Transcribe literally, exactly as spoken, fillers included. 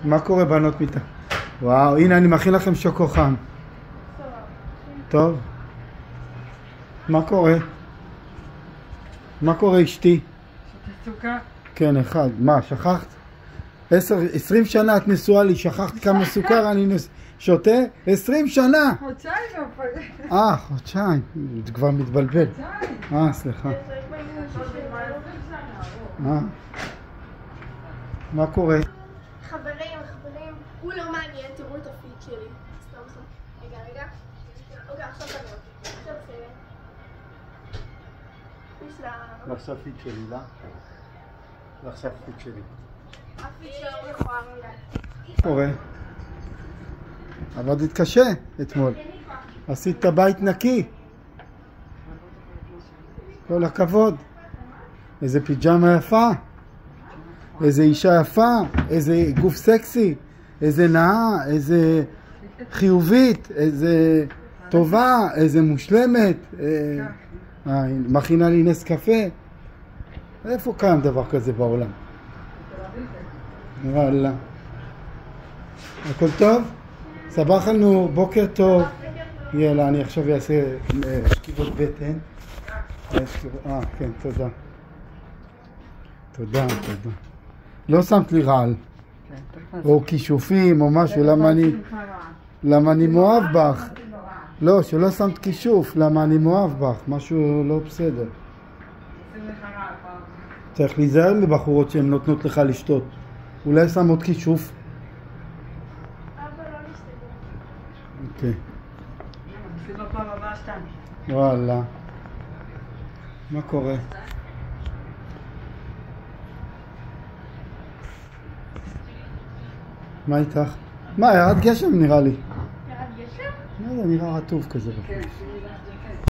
מה קורה בנות מיטה? וואו, הנה אני מכין לכם שוקו חם. טוב. מה קורה? מה קורה אשתי? סוכר? כן, אחד. מה, שכחת? עשר, עשרים שנה את נשואה לי, שכחת כמה סוכר אני נס... שותה? עשרים שנה! חודשיים לא. אה, חודשיים. זה כבר מתבלבל. אה, סליחה. אה. מה קורה? חברים, חברים, הוא לא מעניין, תראו את הפיד שלי. סתם סתם. רגע, רגע. אוקיי, עכשיו תראו אותי. עכשיו בסדר. בסדר. עכשיו פיד שלי, לא? עכשיו פיד שלי. הפיד שלו מכוער מדי. מה קורה? עבדת קשה אתמול. עשית את הבית נקי. כל הכבוד. איזה פיג'מה יפה. איזה אישה יפה. איזה גוף סקסי. איזה נאה. איזה חיובית. איזה טובה. איזה מושלמת. אה, מכינה לי נס קפה. איפה קיים דבר כזה בעולם? וואלה. הכל טוב? סבח לנו, בוקר טוב. יאללה, אני עכשיו אעשה שכיבות בטן. אה, כן, תודה. תודה, תודה. לא שמת לי רעל. או כישופים או משהו, למה אני... למה אני מאוהב בך. לא, שלא שמת כישוף, למה אני מאוהב בך. משהו לא בסדר. צריך להיזהר מבחורות שהן נותנות לך לשתות. אולי שם עוד כישוף. אוקיי. וואלה. מה קורה? מה איתך? מה, ירד גשם נראה לי. ירד גשם? לא יודע, נראה רטוב כזה.